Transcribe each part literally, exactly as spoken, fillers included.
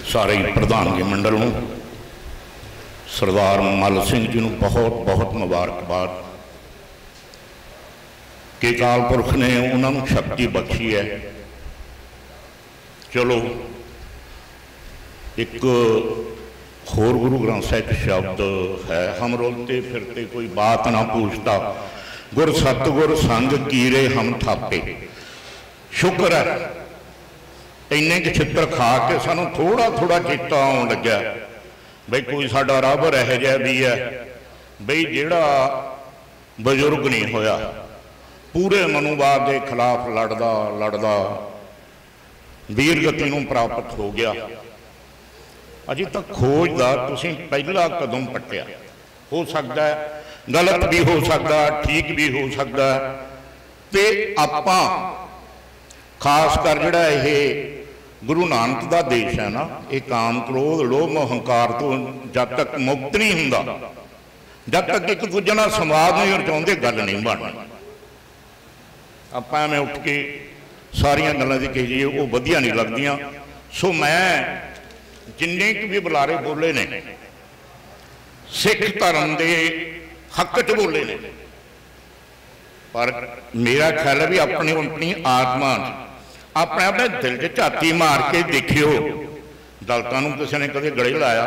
सारे प्रधानगी मंडल नूं सरदार मल सिंह जी नूं बहुत बहुत मुबारकबाद कि अकाल पुरख ने उन्होंने शक्ति बख्शी है। चलो एक होर गुरु ग्रंथ साहिब शब्द है, हम रोते फिरते कोई बात ना पूछता, गुर सतगुर संग कीरे हम थापे। शुक्र है इन्ने के चित्र खा के सानू थोड़ा थोड़ा चेता आउण लग्या बई कोई साडा रब रह जा भी है बई जिहड़ा बजुर्ग नहीं होया, पूरे मनुवाद के खिलाफ लड़दा लड़दा वीरगति नूं प्राप्त हो गया। अजे तक खोज का तुसीं पहला कदम पट्टिया। हो सकता है गलत भी हो सकता, ठीक भी हो सकता, ते आपां खास कर जिहड़ा ये गुरु नानक का देश है ना, ये काम क्रोध लोभ अहंकार तो जब तक मुक्त नहीं हुंदा, जब तक एक दूजे नाल संवाद नहीं रचाउंदे गल नहीं बननी। आपां मैं उठ के सारिया गल्लां दी कही वो वधिया नहीं लगदियां। सो मैं जिन्ने भी बुलारे बोले ने सिख धर्म के हक च बोले ने, पर मेरा ख्याल है भी अपनी अपनी आत्मा अपने अपने दिल च झाती मार के देखियो। दलतां नूं किसी ने कदे गले लाया?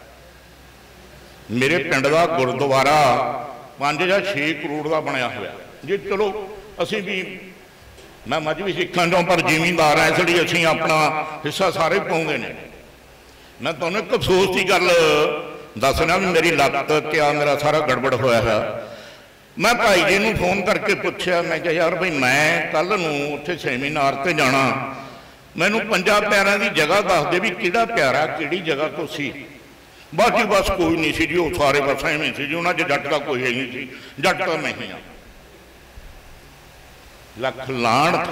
मेरे पिंड का गुरुद्वारा पांच या छे करोड़ का बनया हुआ जी। चलो असी भी मैं मजहबी सिखां चों पर जिमींदार है, इसलिए असीं अपना हिस्सा सारे पाउंदे ने। मैं तुहानूं एक अफसोस की गल दसना भी मेरी लत्त क्या मेरा सारा गड़बड़ होया है। मैं भाई जी नूं फोन करके पूछया, मैं कहा यार भाई मैं कल नूं उत्थे सेमीनार ते जाना, मैनूं पंजां प्यारिਆਂ की जगह दस दे भी किहड़ा प्यारा किहड़ी जगह तो सी। बाकी बस कोई नहीं सी जी, वो सारे बस एवें सी जी, उन्हां च जट का कोई है नहीं सी, जट तो मैं ही हाँ। लख लाणत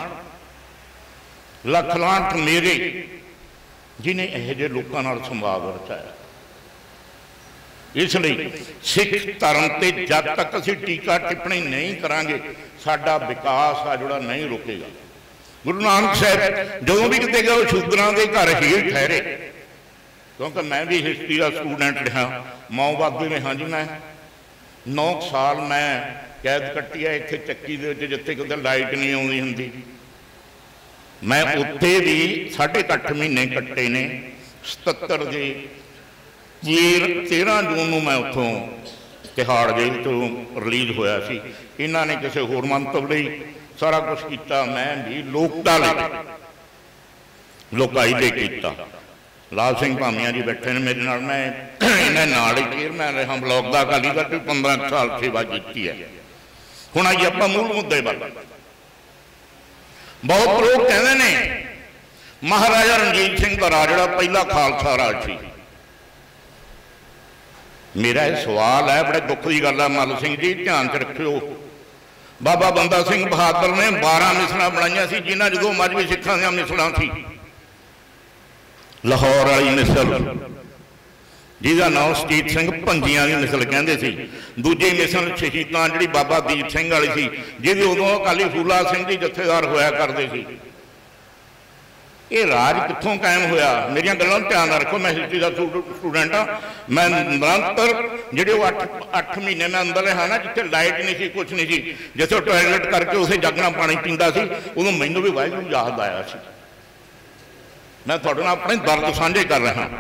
लख लाणत मेरे जिन्हें यह जे लोगों नाल संवाद रचाया। इसलिए सिख धर्म से जब तक असीं टीका टिप्पणी नहीं करांगे साडा विकास आ जोड़ा नहीं रुकेगा। गुरु नानक साहब जो भी किते गए शूद्रां दे घर ही ठहरे, क्योंकि मैं भी हिस्टरी का स्टूडेंट रहा, माओवादी में हाँ जी। मैं नौ साल मैं कैद कट्टी है इत्थे चक्की दे विच जिथे किते लाइट नहीं आउंदी हुंदी। मैं उत्थे भी साढ़े अठ महीने कट्टे ने। सतहत्तर के तेरह जून को मैं उत्थों तिहाड़ जेल तो रिलीज होया सी। इन्हां ने किसी होर मंतव लई सारा कुछ किया, मैं भी लोकता लई लोकाई ले किया। लाल सिंह भामिया जी बैठे ने मेरे नाल, मैं इन्हां नाल ही चेयरमैन रहा ब्लॉक का अकाली दल भी पंद्रह साल सेवा की है। हुण आइए आपां मूल मुद्दे वल। बहुत लोग कहते हैं महाराजा रणजीत सिंह का राज जिहड़ा पहला खालसा राज सी। मेरा यह सवाल है, बड़े दुख की गल है मल सिंह जी ध्यान च रखियो, बाबा बंदा सिंह बहादुर ने बारह मिसलां बनाईयां सी, जिन्हां जो मजहबी सिखां दीआं मिसलां सी। लाहौर वाली मिसल जिहदा नाम सतीत सिंह भंजियां की मिसल कहंदे सी। दूजी मिसल शहीदां जिहड़ी बाबा दीप सिंह वाली सी, जिहदे उदों अकाली फूला सिंह जी जथेदार होया करदे सी। ये राज कित्थों कायम होया? मेरिया गल्लां ध्यान रखो, मैं हिस्टरी का स्टूडेंट हाँ। मैं निरंतर जिहड़े वो अठ अठ महीने मैं अंदर रहा ना, जिथे लाइट नहीं सी कुछ नहीं सी, जिथे टॉयलेट करके उसे जगना पानी पींदा सी, उदों मैनूं भी वाहिगुरू याद आया सी। मैं तुहाडे नाल अपने दर्द साझे कर रहा।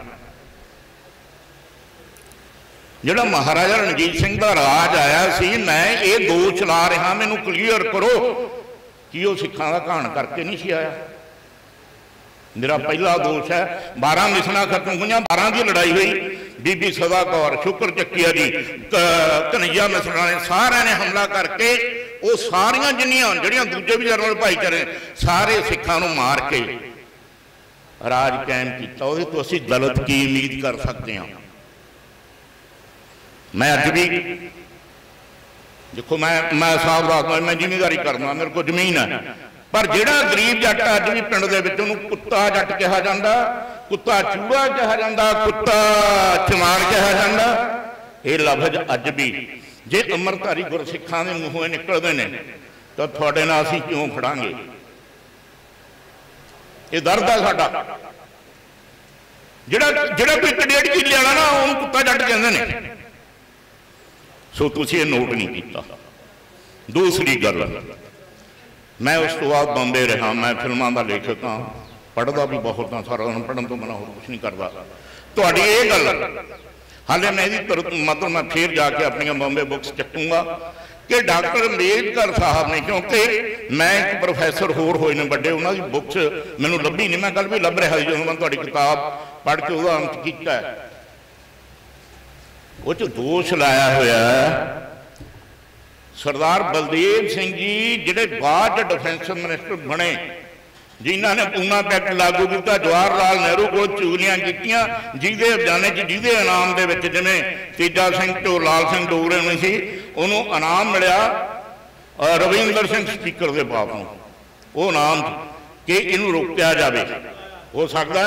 जिहड़ा महाराजा रणजीत सिंह का राज आया सी, मैं ये दोष ला रहा, मैनूं क्लीयर करो कि वो सिखां दा घाण करके नहीं सी आया। मेरा पहला दोष है, बारह मिसलां खत्म हुई, बारह की लड़ाई हुई, बीबी सदा कौर, शुक्र चक्किया जी, कन्हैया मिसला ने सारे ने हमला करके वो सारियां जिन्नियां जिहड़ियां दूजे भी जनरल भाईचारे सारे सिखां नूं मार के राज कायम किया। उहदे तो असीं गलत की उम्मीद कर सकते हैं? मैं अज भी देखो, मैं मैं साहब दसदा, मैं जिमीदारी करना, मेरे को जमीन है, पर जिहड़ा गरीब जट अज भी पिंड दे विच उहनूं कुत्ता जट कहा जांदा, कुत्ता चूड़ा कहा जांदा, कुत्ता चमार कहा जांदा। ये लफ्ज अज भी जे अमरधारी गुरसिखां दे मूंहों निकलदे ने तो तुहाडे नाल असीं क्यों खड़ांगे? ये दर्द है साडा। ਜਿਹੜਾ ਜਿਹੜਾ ਕੋਈ ਇੱਕ ਡੇਢ ਕਿੱਲੇ वाला ना ਉਹਨੂੰ कुत्ता जट कहते हैं। सो तुसीं ये नोट नहीं किया। दूसरी गल, मैं उस तो बाद बॉम्बे रहा, मैं फिल्मों का लेखक हाँ, पढ़ता भी बहुत हाँ, सारा दिन पढ़न तो बिना होर कुछ नहीं करता। तुहाडी ये गल हाले मैं इसकी मतलब मैं फिर जाके अपन बॉम्बे बुक्स चकूँगा कि डॉक्टर अंबेडकर साहब ने, क्योंकि मैं एक प्रोफैसर होर होए ने बड़े, उन्होंने बुक्स मैनू लभी नहीं, मैं कल भी लभ रहा जो मैं तुहाडी किताब पढ़ के वह अंत किया है, वो दोष लाया होया सरदार बलदेव सिंह जी जिहड़े बाद डिफेंस मिनिस्टर बने, जिन्हों ने पूना पैक्ट लागू किया, जवाहर लाल नेहरू को चुगलियां कीतियां, जिहदे अफजाने जिहदे इनाम दे विच जिवें तेजा सिंह तो लाल सिंह डोगरे नहीं सी, उन्होंने इनाम मिलिया रविंदर सिंह स्पीकर के बाप को, वो इनाम कि इनू रोकिया जाए। हो सकता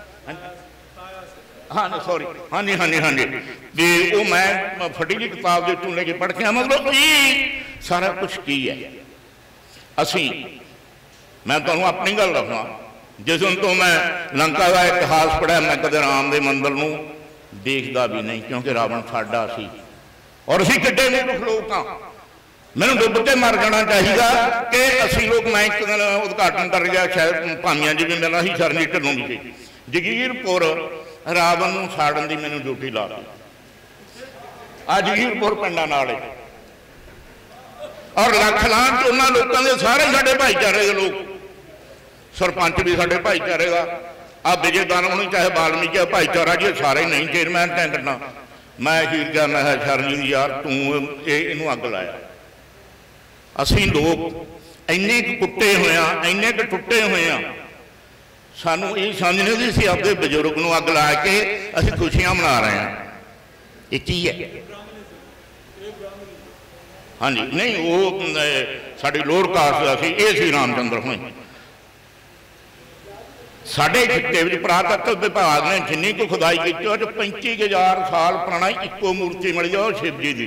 हाँ सॉरी हाँ जी हाँ जी हाँ जी भी वो मैं फटी जी किताब के चूं लेके पढ़ के, मतलब ये सारा कुछ की है। असी मैं तुहानूं अपनी गल रखना, जिस दिन तो मैं लंका का इतिहास पढ़िया, मैं कदे राम के मंदिर नूं देखदा भी नहीं, क्योंकि रावण साडा सी और असीं किड्डे मूर्ख लोग हाँ, मैनूं डुब के मर जाना चाहिए कि असीं लोग, मैं एक दिन उद्घाटन कर गया शायद भामियां जी भी मिलना ही, शरनी ढिल्लों भी सी, जगीरपुर रावण नूं साड़न की मैनूं ड्यूटी ला दी, आ जगीरपुर पिंडां नाल और लख लाख च उन्होंने लोगों के सारे साडे भाईचारे के लोग, सरपंच भी साडे भाईचारे का, आ विजय दानव नहीं चाहे वाल्मीकि भाईचारा जी सारे नहीं, चेयरमैन टेंकना, मैं हीर क्या मैं शरणी यार तू इनू अग लाया। असी लोग इन्ने कुट्टे हुए इन्ने क टुटे हुए सानू ये समझने दी सी अपने बजुर्ग नूं अग ला के असीं खुशियां मना रहे हैं, ये की है? हाँ जी नहीं वो साड़ी लोअर कास्ट का सी, ये सी रामचंद्र हुणे। साढ़े खिते में पुरातत्व विभाग ने जिन्नी को खुदाई की पैंती हजार साल पुराना इको मूर्ति मिली है शिव जी की,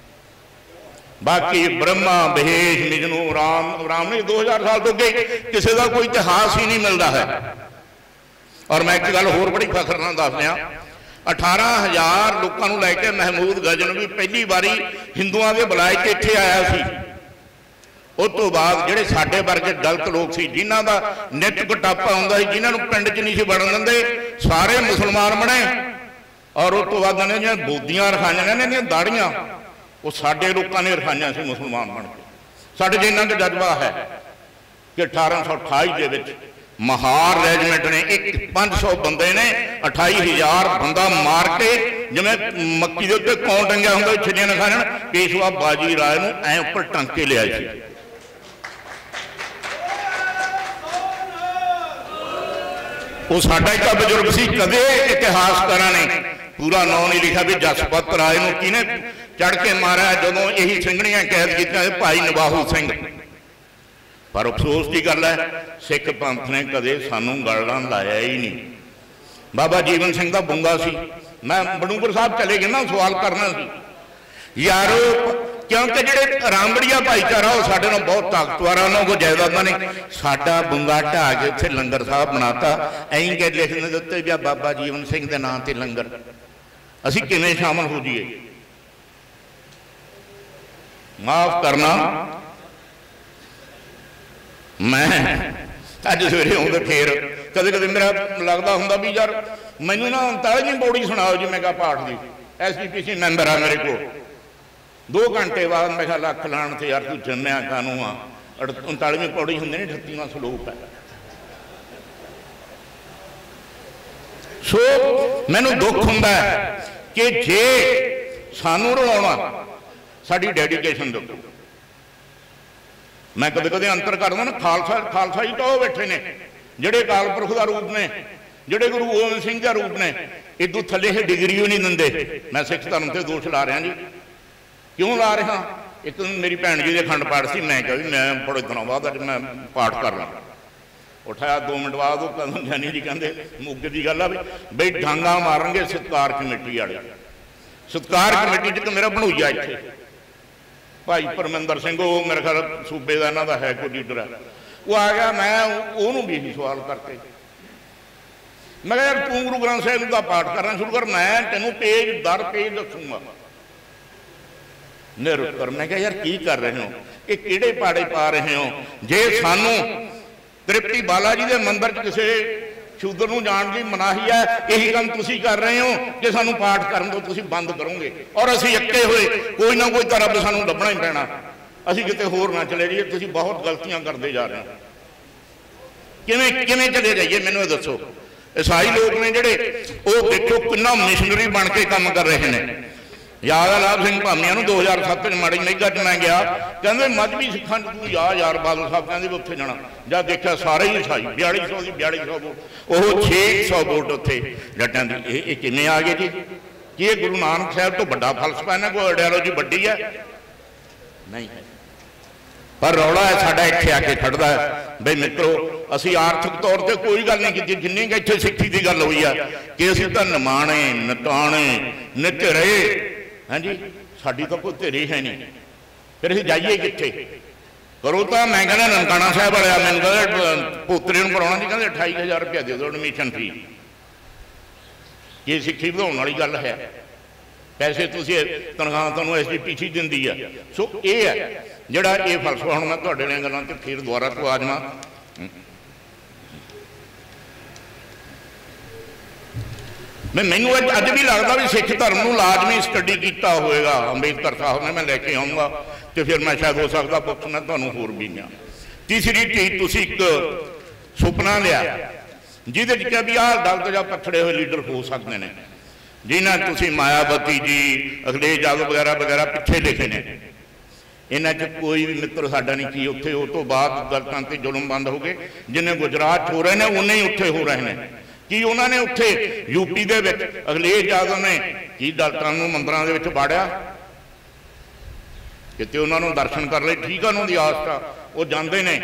बाकी ब्रह्मा महेश विष्णु राम राम ने दो हजार साल तो अगे किसी का कोई इतिहास ही नहीं मिलता है। और मैं एक गल होर बड़ी फखर नाल दस दियां, अठारह हजार लोगों को लैके महमूद गजनवी पहली बारी हिंदुओं के बुलाए के इत्थे आया सी। उस तो बाद जिहड़े साडे वर्गे दलित लोग सी, जिन्हां दा नित कटापा हुंदा सी, जिन्हां नूं पिंड च नहीं सी वड़न दिंदे, सारे मुसलमान बने। और उस तो बाद इन्हां दीयां बोदियां रखाइयां ने, इन्हां दीयां दाड़ियां वो साडे लोगों ने रखाइयां सी मुसलमान बन के। साडे जिन्हां दा जज्बा है कि अठारह सौ अठाई दे विच महार रेजिमेंट ने एक पांच सौ बंदे ने अठाई हजार बंदा मार के जिवें मक्की के उत्ते कौन टंगिया होंगे छिलियां नखान, पेशवा बाजी राय नूं ऐ उपर टंग के लिया सी। वो साडा एक बजुर्ग सी, कदे इतिहासकारां ने पूरा नाम नहीं लिखा भी जसपत राय नूं किहने चढ़ के मारा जदों यही सिंघणियां कैद कीतियां भाई नवाहू सिंह। पर अफसोस की गल है सिख पंथ ने कदे सानू गल्लां लाया ही नहीं। बाबा जीवन सिंह का बुंगा सी, मैं बडूंगर साहब चले गए ना सवाल करना सी यारो, क्योंकि जिहड़े रामगढ़िया भाईचारा वो साडे नाल बहुत ताकतवर, उन्होंने को जायदादां ने साडा बुंगा ढा के उत्थे लंगर साहब बनाता, ऐं के लिखने दे उत्ते भी बाबा जीवन सिंह के नाम से लंगर, असीं किवें शामिल हो जाइए? माफ करना, मैं अज सवेरे आउंदे फिर कदे कदे मेरा लगता होंदा भी यार मैनू ना उनतालीवीं पौड़ी सुनाओ जी, मैं कहा पाठ दी S P P C member आ मेरे को। दो घंटे बाद मैं कहा लख लाण ते यार तू जन्मिया कानू आ, उनतालीवीं पौड़ी होंदी नहीं अठत्तीवां सलोक है। सो मैनू दुख हुंदा है कि जे सानू रलाउणा साडी डेडिकेशन देखो। मैं कदे कदे अंतर करदा ना, खालसा खालसा ही तो बैठे ने जिहड़े अकाल पुरख का रूप ने, जिहड़े गुरु गोबिंद सिंह का रूप ने, इदू थले ही डिग्री नहीं दिंदे। मैं सिख धर्म से दोष ला रहा जी, क्यों ला रहा? एक दिन मेरी भैन जी के अखंड पाठ से, मैं कहा भी मैं बड़े दिनों बाद अज मैं पाठ कर रहा, उठाया दो मिनट बाद वो कदम जानी जी कहते मुग्गे की गल आ बई डांगा मारनगे सत्कार कमेटी वाले। सत्कार कमेटी च मेरा बनूया इत्थे भाई परमिंदर सिंह, वो मेरे ख्याल सूबे का इन्हों का है कोई लीडर है, वो आ गया। मैं उन्होंने भी यही सवाल करते मैं यार तू गुरु ग्रंथ साहिब का पाठ करना शुरू कर, मैं तेनों पेज दर पेज दसूंगा। निरुत्तर। मैं क्या यार की कर रहे हो, ये किहड़े पाड़े पा रहे हो? जे सानू तृप्ति बाला जी के मंदिर च किसी शूद्र नूं जाण दी मनाही है, यही काम तुसीं कर रहे हो कि सानू पाठ करन दो, तुसीं बंद करोगे और असीं अक्के होए कोई ना कोई तरह भी सानू लभना ही पैना, असीं किते होर ना चले जाइए। तुसीं बहुत गलतियां करते जा रहे हो। किवें किवें चले जाइए मैनूं ये दसो। ईसाई लोग ने जिहड़े वो देखो कितना मिशनरी बन के काम कर रहे हैं। याद है लाभ सिंह भामिया दो हज़ार सत्त माड़ी मेघा च मैं गया, कहते मजहबी सिखां तू जा यार बादल साहब कहते उत्थे जाना, जब देखा सारे ही ईसाई बयाली सौ की बयाली सौ वोट, वो छे सौ वोट उत्थे जट्टां दी। ये किवें आ गए जी? कि ये गुरु नानक साहब तो बड़ा फलसफा इन्हां कोल आइडियोलॉजी वड्डी है? नहीं है। पर रौला है साडा इत्थे आके खड़दा है बई मित्रो असी आर्थिक तौर पर कोई गल नहीं की, जिन्नी इत्थे सिੱਖੀ की गल हुई है कि असीं तां नमाणे नटाणे निचरे, हाँ जी साडी तो कोई धिरी है नहीं, फिर असीं जाइए कित्थे? करो तो मैं कहना ननकाना साहब वाले मैंने कहते पोतरे नूं कराउणा जी, कहते अठाई हज़ार रुपया दे दो एडमिशन फी। ये सिੱਖੀ ਵਧਾਉਣ वाली गल है? पैसे तुसीं तनख्वाह तुहानूं एस जी पी सी दिंदी है। सो ये है जिहड़ा ये फलसफा। हुण मैं तुहाडे नाल गल्लां ते फिर दुबारा तो आ जावां। मैं मैनू अज भी लगता भी सिख धर्म को लाजमी स्टडी किया होएगा अंबेडकर साहब ने, मैं लैके आऊँगा तो फिर मैं शायद हो सकता पुछ मैं तुहानूं होर भी नहीं। तीसरी चीज तुसीं एक सुपना लिया जिहदे च कि भी आह दलत जां पछड़े हुए लीडर हो सकते हैं, जिन्हां तुसीं मायावती जी अखिलेश यादव वगैरह वगैरह पिछे लिखे ने। इन्हां च कोई भी मित्र साडा नहीं की उत्थे उस तो बाद दलतां ते जुल्म बंद हो गए, जिन्हें गुजरात हो रहे हैं उन्हें ही उत्थे हो रहे हैं। कि उन्होंने उत्थे यूपी दे विच अखिलेश यादव ने की दलतां नूं मंदिरां दे विच बाड़िया, किते उन्होंने दर्शन कर ले, ठीक है उन्होंने आस्था वो जाते ने,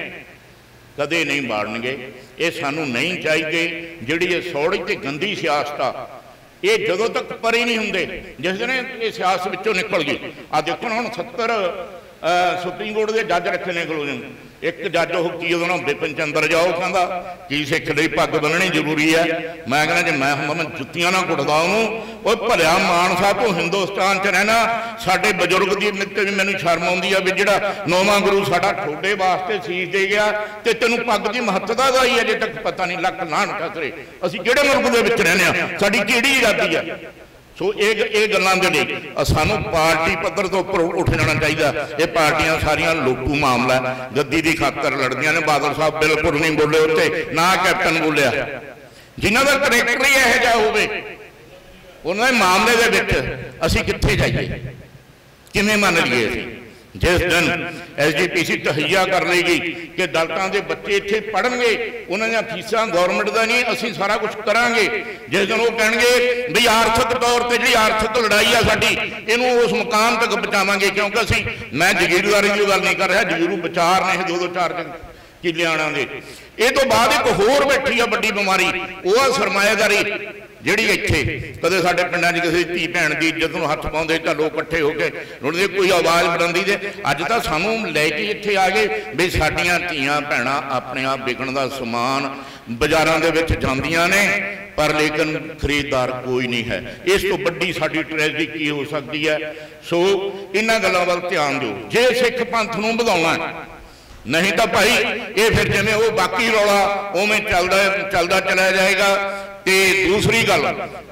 कदे नहीं बाड़नगे। ये सानू नहीं चाहिए जिहड़ी ये सौड़ी ते गंदी सियासत आ, ये जदों तक परे नहीं होंदे जिस दिन ये सियासत विचों निकल गई। आ देखो ना हुण सत्तर सुप्रीम कोर्ट के जज रखे ने कलोजन, एक जज वो की उन्होंने बिपिन चंद्र जाओ कहता कि सिख दी पग बन्ननी जरूरी है। मैं कहना जे मैं होंदा मैं जुत्तियां ना कुटदा उहनूं। ओह भलिया मानसा तूं हिंदुस्तान च रहना, साडे बजुर्ग दी मित्ते भी मैनूं शर्म आउंदी आ भी जिहड़ा नौवां गुरु साडा ठोडे वास्ते सीस दे गया ते तैनूं पग दी महत्ता दा ही अजे तक पता नहीं। लख लाहन कसरे असीं किहड़े मुल्क दे विच रहने आ, साडी किहड़ी आज़ादी है? सो ये गल्लां दे लई सानूं पार्टी पद्धर तो उपर उठ जाना चाहिए। ये पार्टियां सारियां लोकू मामला गद्दी की खातर लड़दियां ने। बादल साहब बिल्कुल नहीं बोले उत्ते, ना कैप्टन बोलिया। जिन्हां दा करैक्टर ही इहो जिहा होवे उन्हां दे मामले दे विच असीं कित्थे जाइए, किवें मन लईए? असीं जिस दिन एस जी पी सी तहैया कर लेगी कि दलतां दे बच्चे इत्थे पढ़नगे, उन्हां दी फीसां गौरमेंट दा नहीं असीं सारा कुछ करांगे, जिस दिन वो कहणगे भी आर्थिक तौर पर जिहड़ी आर्थिक लड़ाई आ साडी इहनूं उस मुकाम तक पहुंचावांगे। क्योंकि असीं मैं जगीरदारी की गल नहीं कर रहा, जगीरू विचार ने दो दो चार किलियाणा दे। ये तो बाद एक होर बैठी आ वड्डी बीमारी, वो सरमाएदारी जिहड़ी इत्थे कदे साडे पिंडां 'च किसी धी भैण की इज्जत नूं हत्थ पाउंदे तां लोग इकट्ठे होके उन्हां कोई आवाज़ बुलंदी दे। अज तां सानूं लैके इत्थे आ गए भी साडीआं धीआं भैणां अपने आप विकण दा समान बाजारां दे विच जांदियां ने, पर लेकिन खरीददार कोई नहीं है। इस तो वड्डी साडी ट्रैजेडी की हो सकती है? सो इन्हां गल्लां वल ध्यान दिओ जे सिख पंथ नूं वधाउणा, नहीं तो भाई ये फिर जिवें वो बाकी रौला उवें चलदा चलदा चला जाएगा। ते दूसरी गल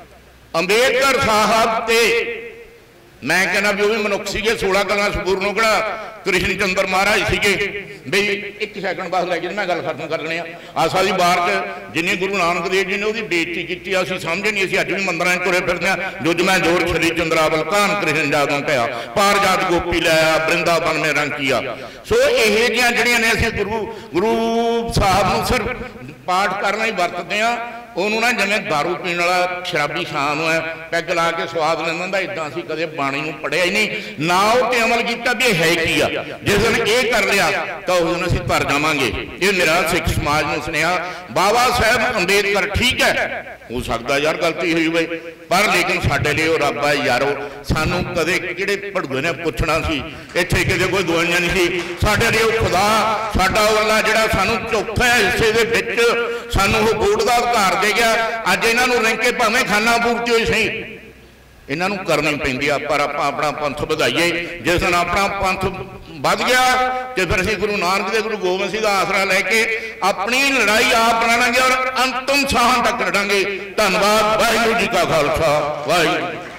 अंबेडकर साहब ते मैं कहना भी वो भी मनुख सीगे, सोलह गल्लां संपूर्ण किहड़ा कृष्ण चंद्र महाराज सीगे। बई एक सैकंड बस लैके मैं गल खत्म कर लेनी आ। सारी बार च जिन्नी गुरु नानक देव जी ने वो बेइज्जती की असीं समझे नहीं, असीं अज भी मंदिरां तुरे फिरदे आ। जुज मैं जोर श्री चंद्रावल कान कृष्ण जादों कहा पार जात गोपी लाया वृंदावन में रंग किया। सो इहो जिहियां जिहड़ियां ने असीं गुरु गुरु साहब नूं सिर्फ पाठ करना ही वरतते हैं। ਉਹਨੂੰ ना जिमें दारू पीने वाला शराबी शाम है पैग ला के स्वाद लेंदा, इदा असीं कदे बाणी नूं पढ़िया ही नहीं, ना उस अमल किया भी है की आ। जिस दिन ये कर लिया तो उस दिन असीं तर जावांगे। ये मेरा सिख समाज नूं सुनेहा। बाबा साहब अंबेडकर ठीक है, हो सकता यार गलती हुई होवे, पर लेकिन साडे लिए रब है यारो। सानू कदे किहड़े भड़ूए ने पुछना सी, इत्थे किते कोई दुआइयां नहीं सी। साडे लिए खुदा साडा वाला जिहड़ा सानू चौथे हिस्से दे विच सानू वो वोट दा अधिकार ਦੇ गया। अज इन्हों रिंके भावें खाना पूर्ति होई सही इन्हों करनी पैंदी आ, पर आप अपना पंथ वधाइए। जिस दिन अपना पंथ बढ़ गया तो फिर असीं गुरु नानक देव गुरु गोबिंद सिंह का आसरा लैके अपनी लड़ाई आप लड़ांगे और अंतिम साहां तक लड़ांगे। धन्नवाद। वाहिगुरू जी का खालसा वाहिगुरू।